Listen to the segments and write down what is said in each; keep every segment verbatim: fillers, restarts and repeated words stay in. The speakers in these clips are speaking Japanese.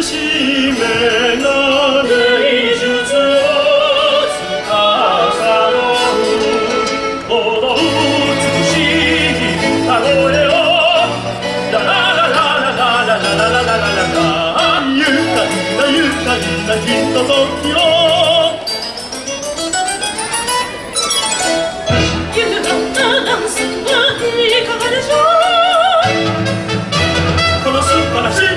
しめな芸術を司るほど美しい歌声をラララララララララララララ愉快な愉快なひとときをゆうがダンスはいかがでしょうこの素晴らしい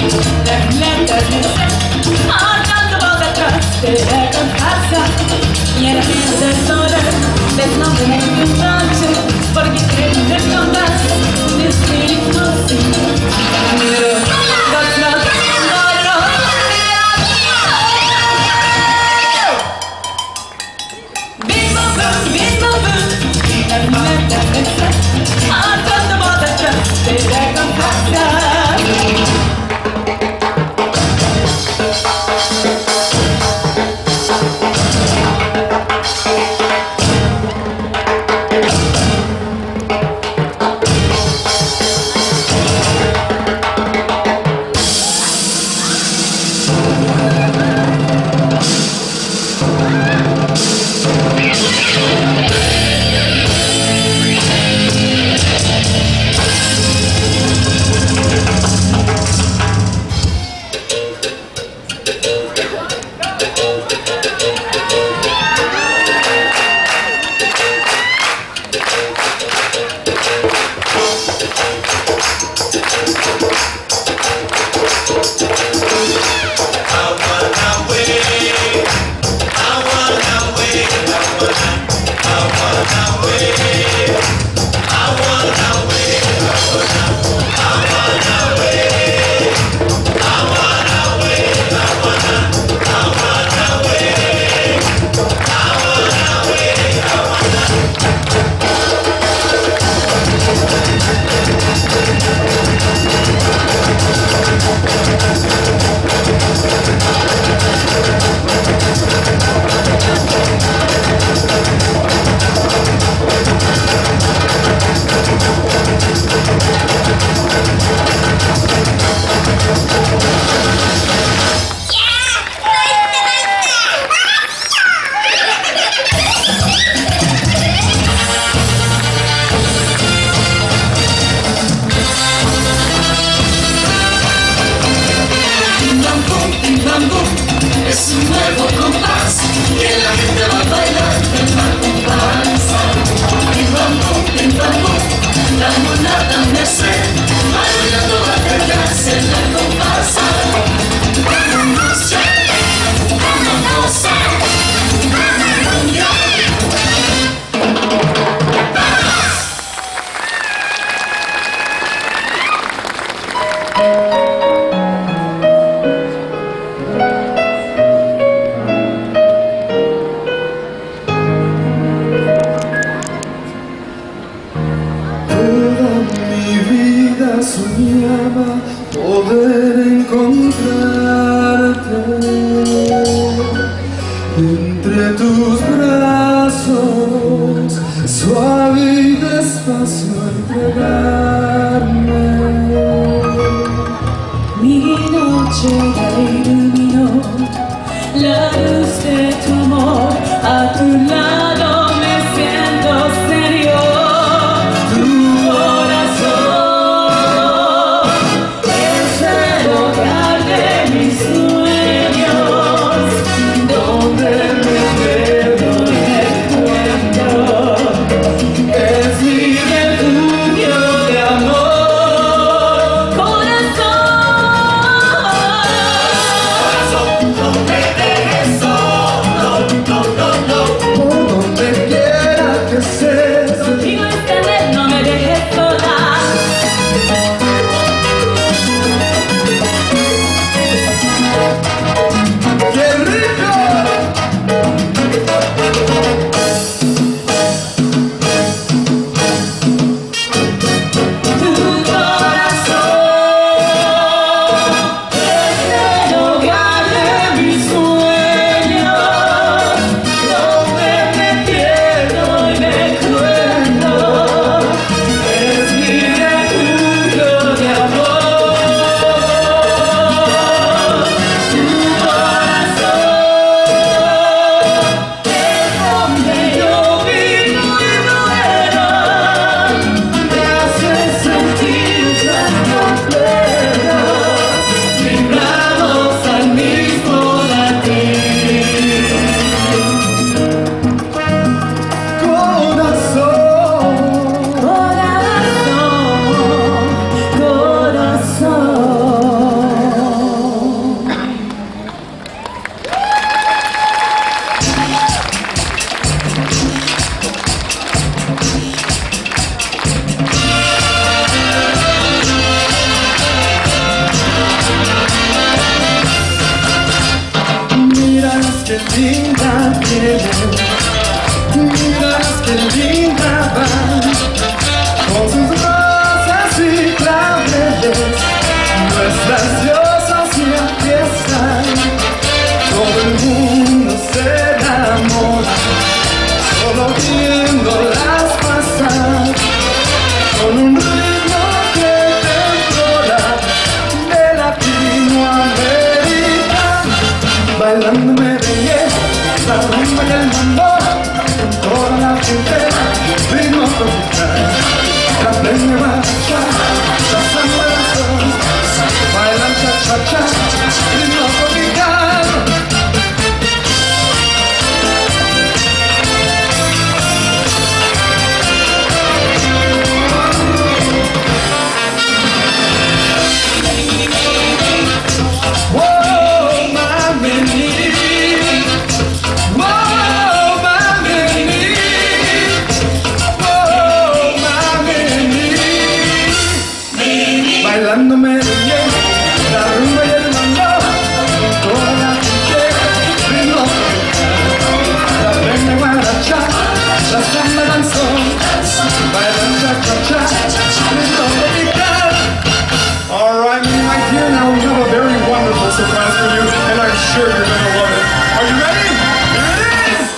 soñaba poder encontrarte entre tus brazos, suave y despacio entregarme. Mi noche la iluminó la luz de tu amor, a tu lado me siento serio. Tu corazón es el hogar de mis sueños, donde me quedo y me encuentro. Es mi refugio de amor, corazón. qué linda tienes, miras qué linda vas, con sus rosas y claveles, nuestras diosas y empiezan, todo el mundo se enamora, solo viéndolas pasar, con un ritmo que te enrola de Latinoamérica, bailando merengue, la rumba y el mambo, con toda la gente, ritmo tropical, la plena marcha, la samba del sol, bailan cha-cha-cha, ritmo tropical. Bailando merengue, la rumba y el mambo, toda la gente, ritmo tropical, la plena guaracha, la samba danzón, bailan cha-cha-cha, ritmo tropical. All right, my dear, now we have a very wonderful surprise for you, and I'm sure you're gonna love it. Are you ready? Here it is!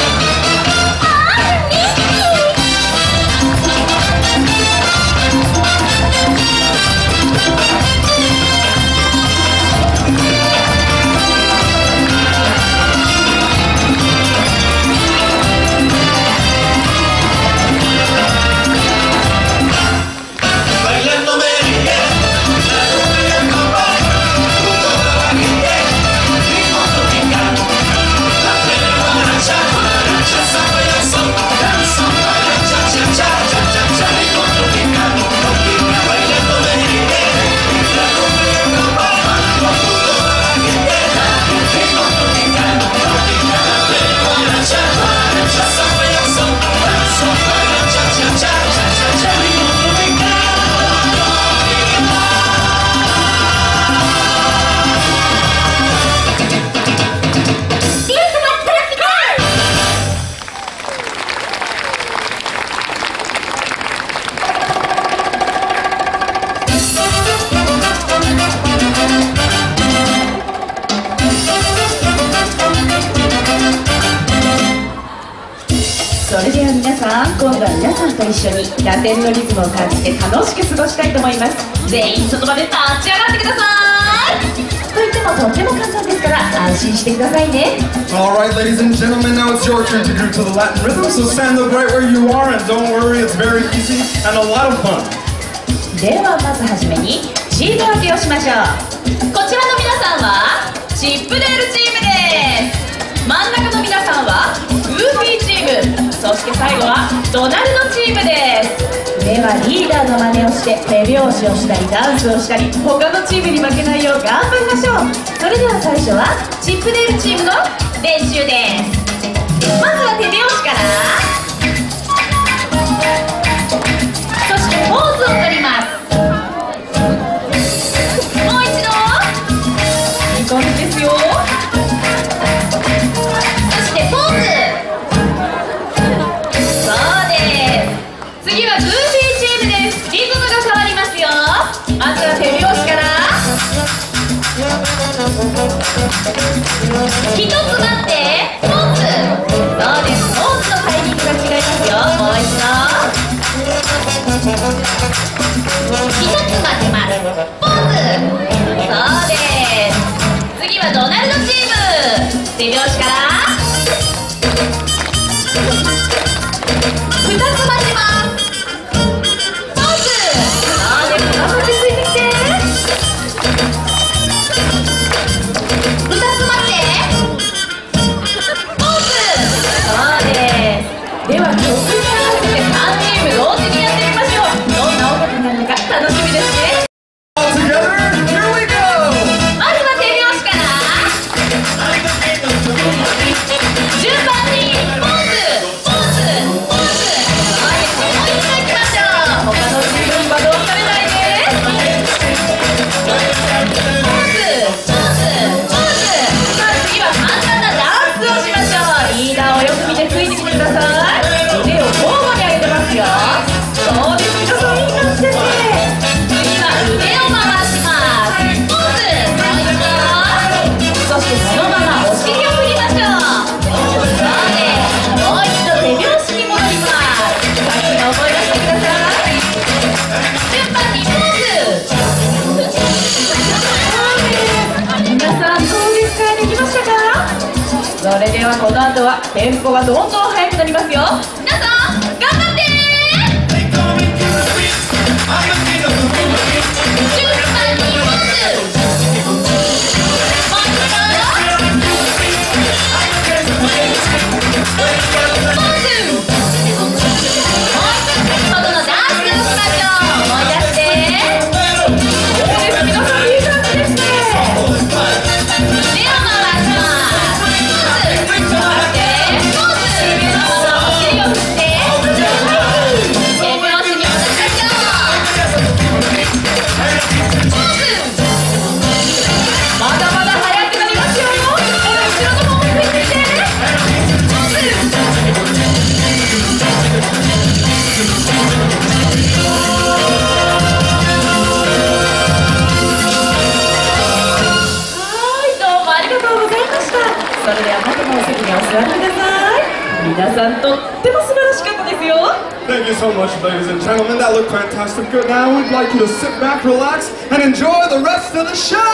それでは皆さん、今度は皆さんと一緒にラテンのリズムを感じて楽しく過ごしたいと思います。全員その場で立ち上がってください。といってもとっても簡単ですから安心してくださいね。 Alright, ladies and gentlemen, now it's your turn to groove to the Latin rhythm, so stand up right where you are, and don't worry, it's very easy and a lot of fun. ではまずはじめにチーム分けをしましょう。こちらの皆さんはチップデールチームです。真ん中の皆さんはグーフィーチーム、そして最後はドナルドチームです。ではリーダーの真似をして手拍子をしたりダンスをしたり他のチームに負けないよう頑張りましょう。それでは最初はチップデールチームの練習です。まずは手拍子から、そしてポーズを取ります。もう一度いい感じですよ。そしてポーズ、そうです。次はグーフィーチームです。リズムが変わりますよ。まずは手拍子から、一つ待って、ポーズ、そうです。ポーズのタイミングが違いますよ。もう一度一つ待ってます。ポーズ、そうです。次はドナルドチーム、手拍子からふたつ待ってます。ポーズ、そうです。頑張ってついてきて。ふたつ待ってポーズ、そうです。では曲に合わせてさんチーム同時にやってみましょう。どんな音楽になるのか楽しみですね。 All together, here we go! まずは手拍子から。 れではこの後はテンポがどんどん速くなりますよ。皆さん頑張ってー。それでは元のお席にお座りください。皆さんとっても素晴らしかったですよ。 Thank you so much, ladies and gentlemen. That looked fantastic. Good. Now we'd like you to sit back, relax, and enjoy the rest of the show!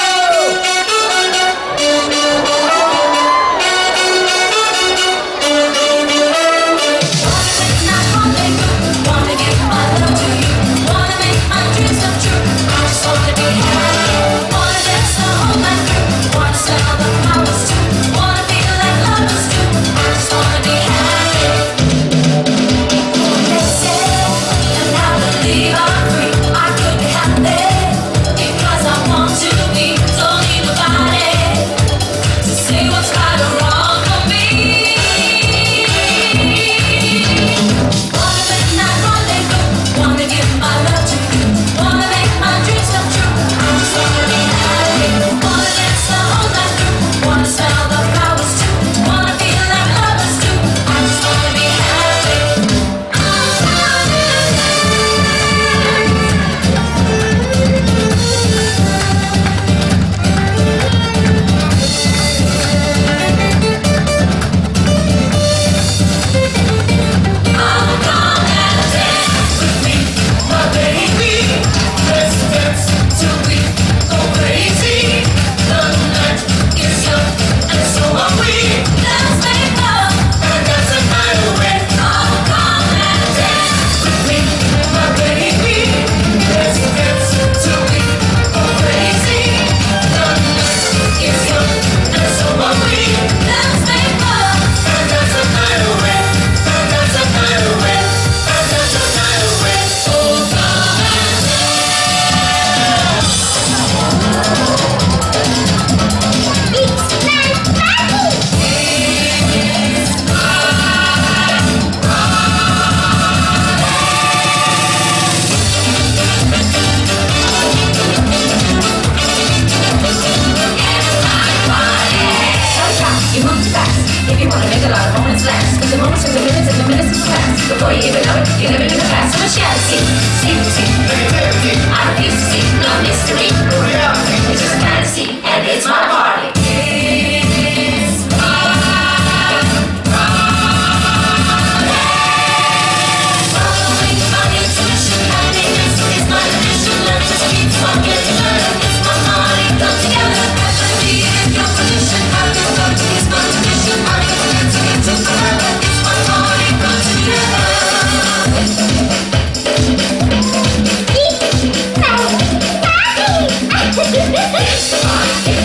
Before you even know it, you're living in the past. So much jealousy, secrecy, negativity. I refuse to see no mystery. The reality is just a fantasy, and it's my party. It's my party. Following my intuition, my name is my tradition. Learn to speak, walking, learn. It's my party. Come together, have be in your position. I can go to this my tradition. I can dance to get to forever. It's my party. Come together. It's